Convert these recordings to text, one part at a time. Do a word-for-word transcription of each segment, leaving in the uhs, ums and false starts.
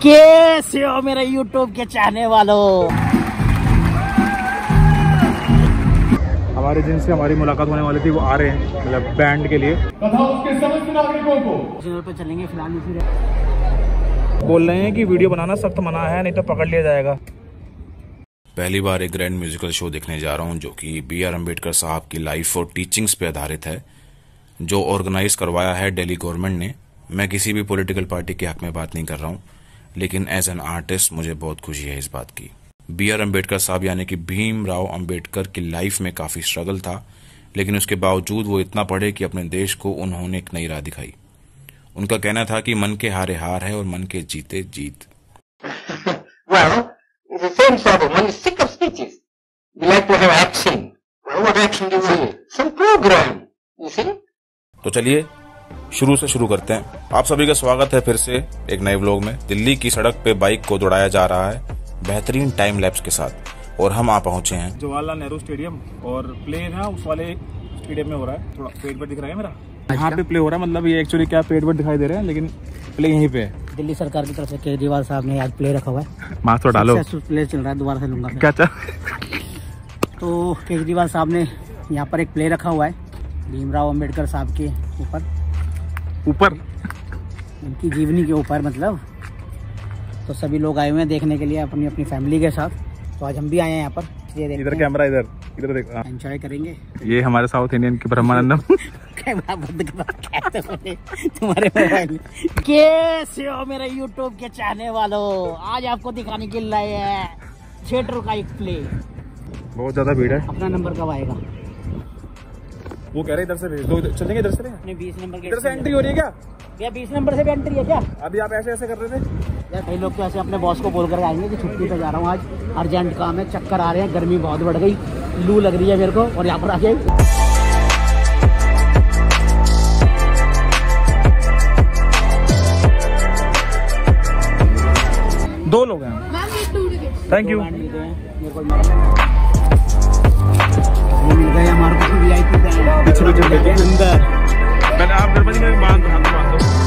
कैसे हो मेरे यूट्यूब के चाहने वालों। हमारे जिनसे हमारी मुलाकात होने वाली थी वो आ रहे हैं, मतलब बैंड के लिए तथा उसके समस्त नागरिकों को जरूर पे चलेंगे। फिलहाल इसी बोल रहे हैं कि वीडियो बनाना सख्त मना है, नहीं तो पकड़ लिया जाएगा। पहली बार एक ग्रैंड म्यूजिकल शो देखने जा रहा हूं जो कि बी आर अम्बेडकर साहब की लाइफ और टीचिंग्स पे आधारित है, जो ऑर्गेनाइज करवाया है दिल्ली गवर्नमेंट ने। मैं किसी भी पॉलिटिकल पार्टी के हक में बात नहीं कर रहा हूं, लेकिन एज एन आर्टिस्ट मुझे बहुत खुशी है इस बात की। बी आर अम्बेडकर साहब यानी कि भीमराव अम्बेडकर की लाइफ में काफी स्ट्रगल था, लेकिन उसके बावजूद वो इतना पढ़े कि अपने देश को उन्होंने एक नई राह दिखाई। उनका कहना था कि मन के हारे हार है और मन के जीते जीत। Well, the same sort of one is sick of speeches. We like to have action. Well, what action do you see? Some program, you see? तो चलिए शुरू से शुरू करते हैं। आप सभी का स्वागत है फिर से एक नए व्लॉग में। दिल्ली की सड़क पे बाइक को दौड़ाया जा रहा है बेहतरीन टाइम लैप्स के साथ, और हम आ पहुंचे हैं जवाहरलाल नेहरू स्टेडियम, और प्ले है उस वाले स्टेडियम में हो रहा है। थोड़ा पेट पर दिख रहा है मेरा, यहाँ पे प्ले हो रहा है। मतलब ये एक्चुअली क्या पेट पर दिखाई दे रहे हैं, लेकिन प्ले यहीं पे है। दिल्ली सरकार की तरफ से केजरीवाल साहब ने आज प्ले रखा हुआ है। मास्क तो डालो, प्ले चल रहा है, दोबारा से लूंगा क्या चल। तो केजरीवाल साहब ने यहाँ पर एक प्ले रखा हुआ है भीमराव अम्बेडकर साहब के ऊपर ऊपर उनकी जीवनी के ऊपर, मतलब तो सभी लोग आए हुए हैं देखने के लिए अपनी अपनी फैमिली के साथ। तो आज हम भी आए हैं यहाँ पर, ये देखते इधर कैमरा, इधर इधर देख, एंजॉय करेंगे। ये हमारे साउथ इंडियन के ब्रह्मानंदम। तुम्हारे मोबाइल कैसे हो मेरे यूट्यूब के चाहने वालों। आज आपको दिखाने के लिए लाए हैं थिएटर का एक प्ले। बहुत ज्यादा भीड़ है। अपना नंबर कब आएगा? वो कह रहे इधर से भेज दो, चलेंगे इधर से। अपने बीस नंबर के इधर से एंट्री हो रही है क्या? क्या बीस नंबर से भी एंट्री है क्या? अभी आप ऐसे ऐसे कर रहे थे यार। कई लोग तो ऐसे अपने बॉस को बोल कर आएंगे कि छुट्टी पे जा रहा हूँ, आज अर्जेंट काम है, चक्कर आ रहे हैं, गर्मी बहुत बढ़ गई, लू लग रही है मेरे को, और यहाँ पर आ गए। दो लोग हैं। Thank you. मिल गए हमारे को वी आई पी अंदर। पहले आप गणपति में बांध दो, बांध दो।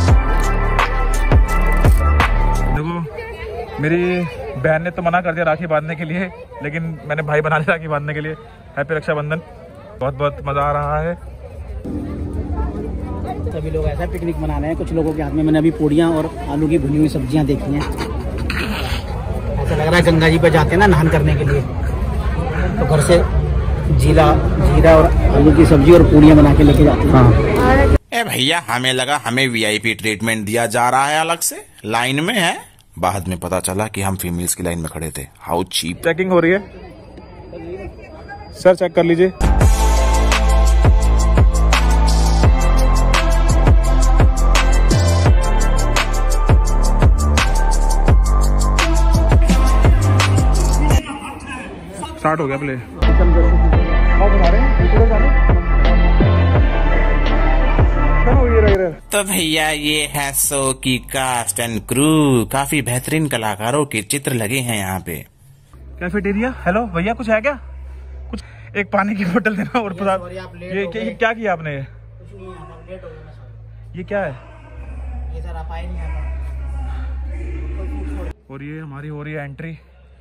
देखो मेरी बहन ने तो मना कर दिया राखी बांधने के लिए, लेकिन मैंने भाई बना लिया राखी बांधने के लिए। हैप्पी रक्षाबंधन। बहुत बहुत मजा आ रहा है। सभी लोग ऐसा पिकनिक मना रहे हैं। कुछ लोगों के हाथ में मैंने अभी पूड़ियाँ और आलू की भुनी हुई सब्जियाँ देखी हैं। ऐसा लग रहा है गंगा जी पे जाते हैं ना नहान करने के लिए, तो घर से जीरा जीरा और आलू की सब्जी और पूड़ियाँ बना के लेके जाते हैं। हाँ। ए भैया, हमें लगा हमें वी आई पी ट्रीटमेंट दिया जा रहा है अलग से, लाइन में है। बाद में पता चला कि हम फीमेल्स की लाइन में खड़े थे। How cheap. चेकिंग हो रही है सर, चेक कर लीजिए। स्टार्ट हो गया प्ले। तो भैया ये है शो की कास्ट एंड क्रू। काफी बेहतरीन कलाकारों के चित्र लगे हैं यहाँ पे। कैफेटेरिया। हेलो भैया, कुछ है क्या? कुछ एक पानी की बोतल देना। और ये क्या, क्या किया आपने? ये क्या है? ये सर आप आए नहीं यहाँ पर। और ये हमारी हो रही है एंट्री।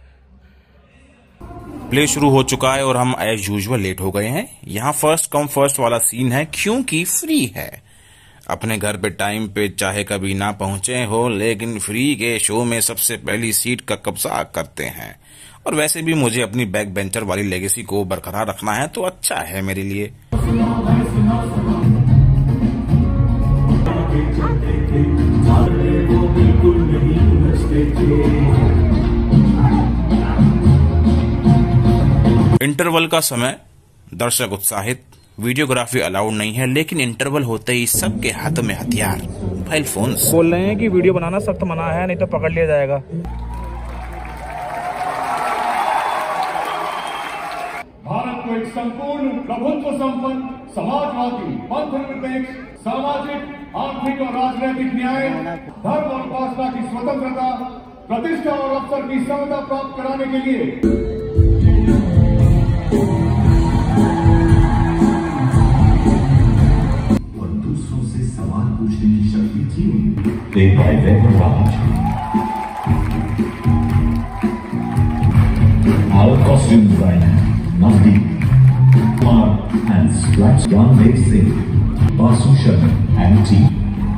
प्ले शुरू हो चुका है और हम एज यूजुअल लेट हो गए हैं। यहाँ फर्स्ट कम फर्स्ट वाला सीन है, क्योंकि फ्री है। अपने घर पे टाइम पे चाहे कभी ना पहुंचे हो, लेकिन फ्री के शो में सबसे पहली सीट का कब्जा करते हैं। और वैसे भी मुझे अपनी बैक बेंचर वाली लेगेसी को बरकरार रखना है, तो अच्छा है मेरे लिए। इंटरवल का समय, दर्शक उत्साहित। वीडियोग्राफी अलाउड नहीं है, लेकिन इंटरवल होते ही सबके हाथों में हथियार, मोबाइल फोन। बोल रहे हैं कि वीडियो बनाना सख्त मना है, नहीं तो पकड़ लिया जाएगा। भारत को एक संपूर्ण प्रभुत्व संपन्न समाजवादी पंथ सामाजिक, आर्थिक और राजनीतिक न्याय, धर्म और उपासना की स्वतंत्रता, प्रतिष्ठा और अवसर की समता प्राप्त कराने के लिए और दूसरों से सवाल पूछने की शक्ति थी। Our costume designer, Navdeep, Kumar and Splash Ranveer Singh, Basu Sharma and team.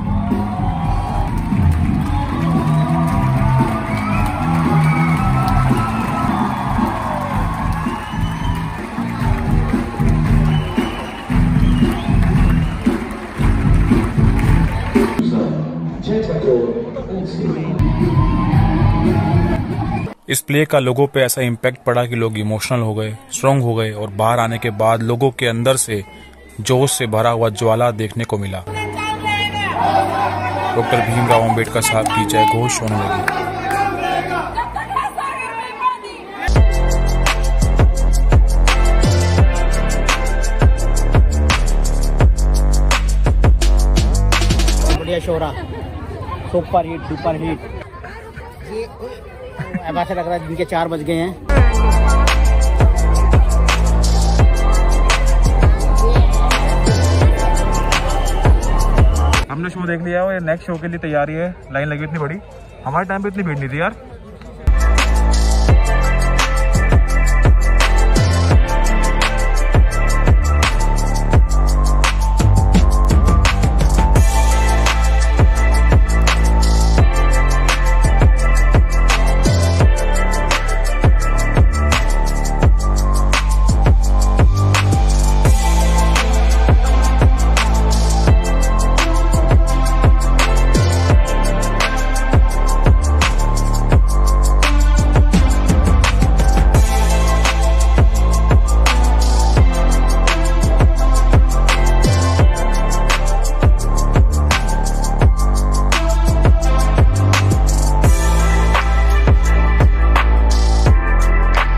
इस प्ले का लोगों पे ऐसा इम्पैक्ट पड़ा कि लोग इमोशनल हो गए, स्ट्रांग हो गए और बाहर आने के बाद लोगों के अंदर से जोश से भरा हुआ ज्वाला देखने को मिला। डॉक्टर भीमराव अंबेडकर साहब की जय घोष होने लगी। बढ़िया शो रहा, सुपर हिट सुपर हिट। अब ऐसा लग रहा है दिन के चार बज गए हैं। हमने शो देख लिया और ये नेक्स्ट शो के लिए तैयारी है। लाइन लगी इतनी बड़ी, हमारे टाइम पे इतनी भीड़ नहीं थी यार।